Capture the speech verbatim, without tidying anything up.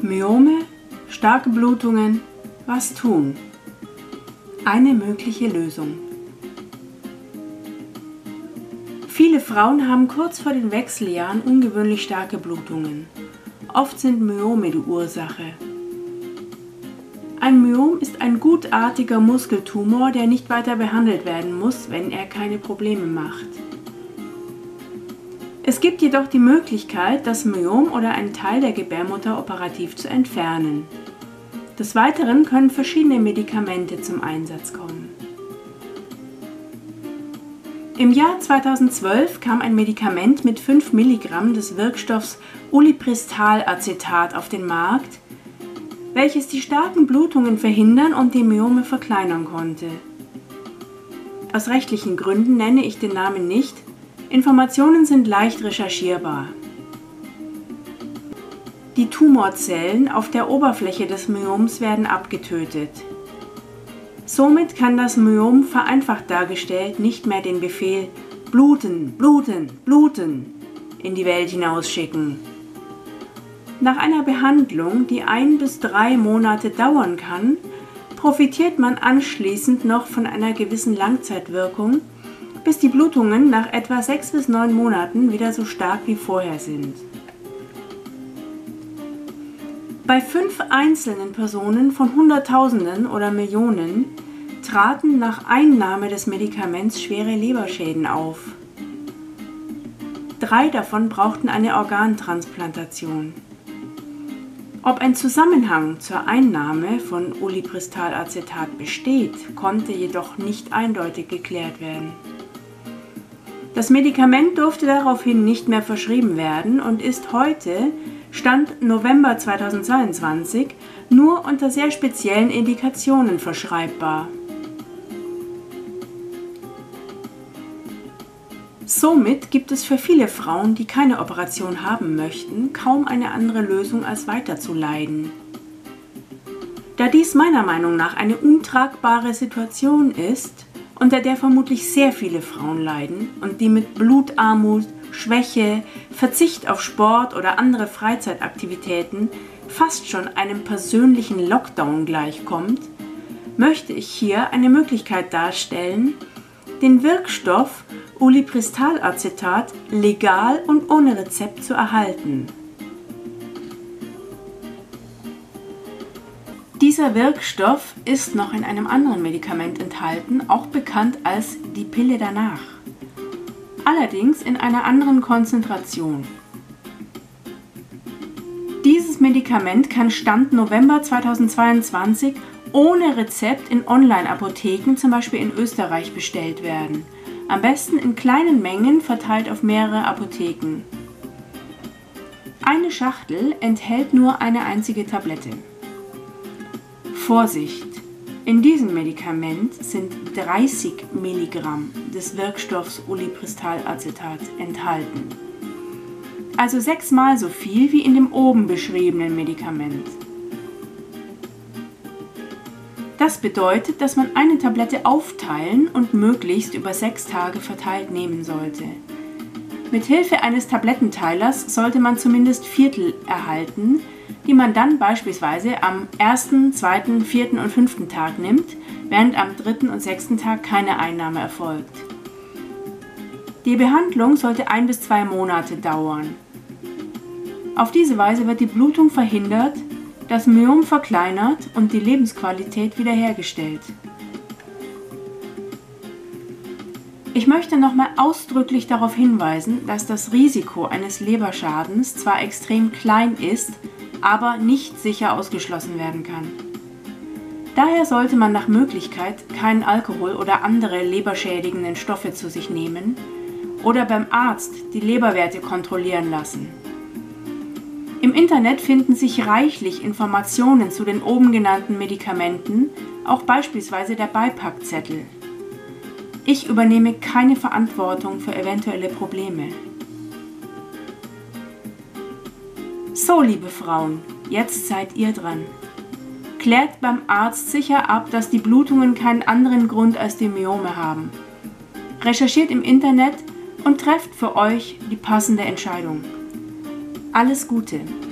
Myome, starke Blutungen, was tun? Eine mögliche Lösung. Viele Frauen haben kurz vor den Wechseljahren ungewöhnlich starke Blutungen. Oft sind Myome die Ursache. Ein Myom ist ein gutartiger Muskeltumor, der nicht weiter behandelt werden muss, wenn er keine Probleme macht. Es gibt jedoch die Möglichkeit, das Myom oder einen Teil der Gebärmutter operativ zu entfernen. Des Weiteren können verschiedene Medikamente zum Einsatz kommen. Im Jahr zweitausendzwölf kam ein Medikament mit fünf Milligramm des Wirkstoffs Ulipristal-Acetat auf den Markt, welches die starken Blutungen verhindern und die Myome verkleinern konnte. Aus rechtlichen Gründen nenne ich den Namen nicht. Informationen sind leicht recherchierbar. Die Tumorzellen auf der Oberfläche des Myoms werden abgetötet. Somit kann das Myom, vereinfacht dargestellt, nicht mehr den Befehl Bluten, bluten, bluten in die Welt hinausschicken. Nach einer Behandlung, die ein bis drei Monate dauern kann, profitiert man anschließend noch von einer gewissen Langzeitwirkung, bis die Blutungen nach etwa sechs bis neun Monaten wieder so stark wie vorher sind. Bei fünf einzelnen Personen von Hunderttausenden oder Millionen traten nach Einnahme des Medikaments schwere Leberschäden auf. Drei davon brauchten eine Organtransplantation. Ob ein Zusammenhang zur Einnahme von Ulipristal-Acetat besteht, konnte jedoch nicht eindeutig geklärt werden. Das Medikament durfte daraufhin nicht mehr verschrieben werden und ist heute, Stand November zweitausendzweiundzwanzig, nur unter sehr speziellen Indikationen verschreibbar. Somit gibt es für viele Frauen, die keine Operation haben möchten, kaum eine andere Lösung als weiter zu leiden. Da dies meiner Meinung nach eine untragbare Situation ist, unter der vermutlich sehr viele Frauen leiden und die mit Blutarmut, Schwäche, Verzicht auf Sport oder andere Freizeitaktivitäten fast schon einem persönlichen Lockdown gleichkommt, möchte ich hier eine Möglichkeit darstellen, den Wirkstoff Ulipristal-Acetat legal und ohne Rezept zu erhalten. Dieser Wirkstoff ist noch in einem anderen Medikament enthalten, auch bekannt als die Pille danach. Allerdings in einer anderen Konzentration. Dieses Medikament kann Stand November zweitausendzweiundzwanzig ohne Rezept in Online-Apotheken, zum Beispiel in Österreich, bestellt werden. Am besten in kleinen Mengen verteilt auf mehrere Apotheken. Eine Schachtel enthält nur eine einzige Tablette. Vorsicht! In diesem Medikament sind dreißig Milligramm des Wirkstoffs Ulipristal-Acetat enthalten. Also sechsmal so viel wie in dem oben beschriebenen Medikament. Das bedeutet, dass man eine Tablette aufteilen und möglichst über sechs Tage verteilt nehmen sollte. Mit Hilfe eines Tablettenteilers sollte man zumindest Viertel erhalten, die man dann beispielsweise am ersten, zweiten, vierten und fünften Tag nimmt, während am dritten und sechsten Tag keine Einnahme erfolgt. Die Behandlung sollte ein bis zwei Monate dauern. Auf diese Weise wird die Blutung verhindert, das Myom verkleinert und die Lebensqualität wiederhergestellt. Ich möchte nochmal ausdrücklich darauf hinweisen, dass das Risiko eines Leberschadens zwar extrem klein ist, aber nicht sicher ausgeschlossen werden kann. Daher sollte man nach Möglichkeit keinen Alkohol oder andere leberschädigenden Stoffe zu sich nehmen oder beim Arzt die Leberwerte kontrollieren lassen. Im Internet finden sich reichlich Informationen zu den oben genannten Medikamenten, auch beispielsweise der Beipackzettel. Ich übernehme keine Verantwortung für eventuelle Probleme. So, liebe Frauen, jetzt seid ihr dran. Klärt beim Arzt sicher ab, dass die Blutungen keinen anderen Grund als die Myome haben. Recherchiert im Internet und trefft für euch die passende Entscheidung. Alles Gute!